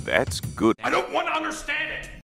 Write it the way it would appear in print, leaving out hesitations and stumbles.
That's good. I don't want to understand it.